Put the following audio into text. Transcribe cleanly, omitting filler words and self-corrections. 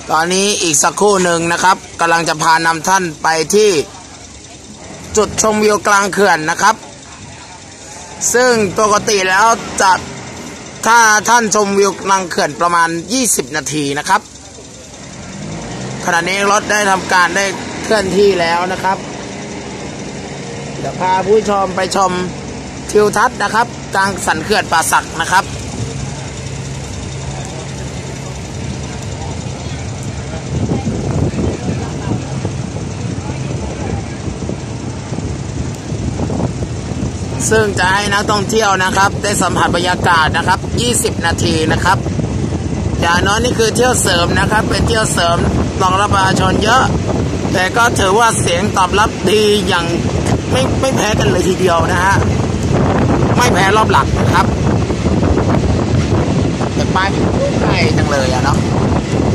ตอนนี้อีกสักครู่หนึ่งนะครับกำลังจะพานำท่านไปที่จุดชมวิวกลางเขื่อนนะครับซึ่งปกติแล้วจะถ้าท่านชมวิวกลางเขื่อนประมาณ20นาทีนะครับขณะนี้รถได้ทำการได้เคลื่อนที่แล้วนะครับเดี๋ยวพาผู้ชมไปชมทิวทัศน์นะครับกลางสันเขื่อนป่าสักนะครับซึ่งจะให้นักท่องเที่ยวนะครับได้สัมผัสบรรยากาศนะครับ20นาทีนะครับอย่างน้อยนี่คือเที่ยวเสริมนะครับเป็นเที่ยวเสริมรองรับประชาชนเยอะแต่ก็ถือว่าเสียงตอบรับดีอย่างไม่แพ้กันเลยทีเดียวนะฮะไม่แพ้รอบหลักนะครับแต่ป้ายใกล้จังเลยอะเนาะ